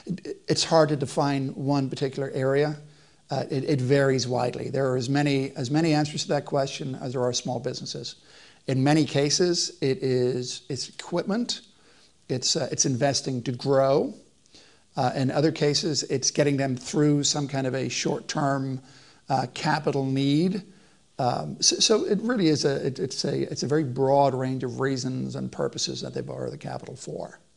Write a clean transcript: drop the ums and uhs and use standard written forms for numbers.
it's hard to define one particular area. It varies widely. There are as many answers to that question as there are small businesses. In many cases, it's equipment, it's investing to grow. In other cases, it's getting them through some kind of a short-term capital need. So it really is it's a very broad range of reasons and purposes that they borrow the capital for.